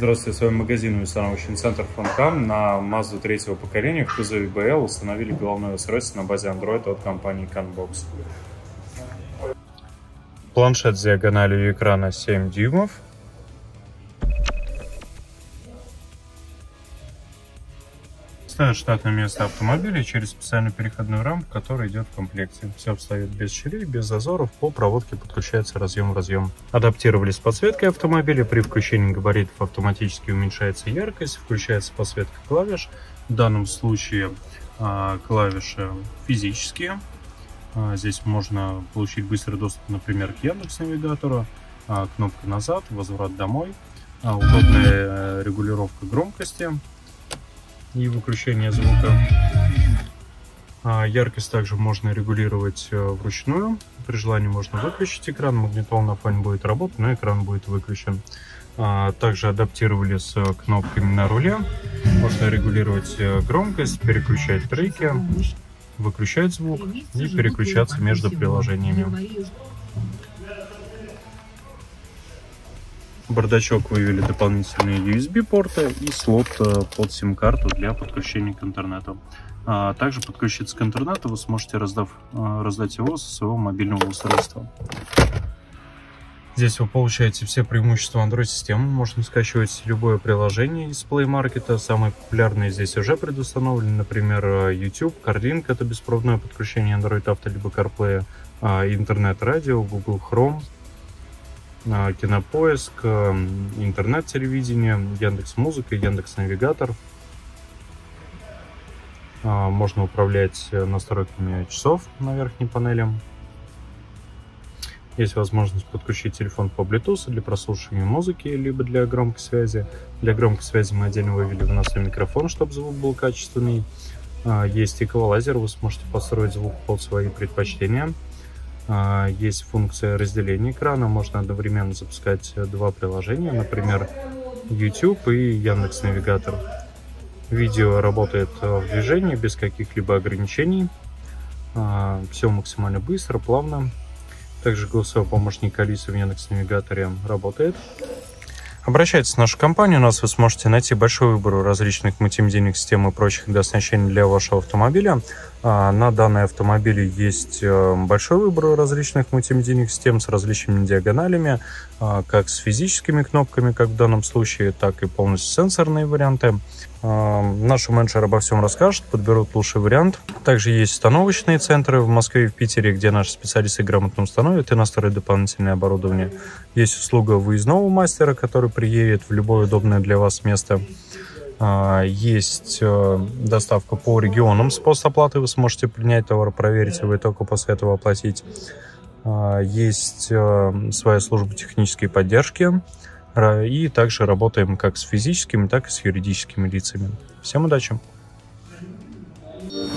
Здравствуйте, с вами магазин установочный центр Фонкам. На Mazda третьего поколения в кузове BL установили головное устройство на базе Android от компании CanBox. Планшет с диагональю экрана 7 дюймов. Ставят штатное место автомобиля через специальную переходную рамку, которая идет в комплекте. Все встает без щелей, без зазоров. По проводке подключается разъем. Адаптировали с подсветкой автомобиля. При включении габаритов автоматически уменьшается яркость, включается подсветка клавиш. В данном случае клавиши физические. Здесь можно получить быстрый доступ, например, к Яндекс.Навигатору. Кнопка назад, возврат домой. Удобная регулировка громкости и выключение звука. Яркость также можно регулировать вручную. При желании можно выключить экран, магнитола на фоне будет работать, но экран будет выключен. Также адаптировали с кнопками на руле. Можно регулировать громкость, переключать треки, выключать звук и переключаться между приложениями. В бардачок вывели дополнительные USB-порты и слот под сим-карту для подключения к интернету. Также подключиться к интернету вы сможете, раздать его со своего мобильного устройства. Здесь вы получаете все преимущества Android-системы. Можно скачивать любое приложение из Play Market. Самые популярные здесь уже предустановлены, например, YouTube, CarLink — это беспроводное подключение Android Auto либо CarPlay, интернет-радио, Google Chrome, Кинопоиск, интернет-телевидение, Яндекс.Музыка, Яндекс.Навигатор. Можно управлять настройками часов на верхней панели. Есть возможность подключить телефон по Bluetooth для прослушивания музыки, либо для громкой связи. Для громкой связи мы отдельно вывели выносной микрофон, чтобы звук был качественный. Есть эквалайзер, вы сможете построить звук под свои предпочтения. Есть функция разделения экрана, можно одновременно запускать два приложения, например, YouTube и Яндекс.Навигатор. Видео работает в движении без каких-либо ограничений. Все максимально быстро, плавно. Также голосовой помощник Алисы в Яндекс.Навигаторе работает. Обращайтесь в нашу компанию, у нас вы сможете найти большой выбор различных мультимедийных систем и прочих дооснащений для вашего автомобиля. На данной автомобиле есть большой выбор различных мультимедийных систем с различными диагоналями, как с физическими кнопками, как в данном случае, так и полностью сенсорные варианты. Наш менеджер обо всем расскажет, подберут лучший вариант. Также есть установочные центры в Москве и в Питере, где наши специалисты грамотно установят и настроят дополнительное оборудование. Есть услуга выездного мастера, который приедет в любое удобное для вас место. Есть доставка по регионам с постоплатой. Вы сможете принять товар, проверить его и только после этого оплатить. Есть своя служба технической поддержки. И также работаем как с физическими, так и с юридическими лицами. Всем удачи!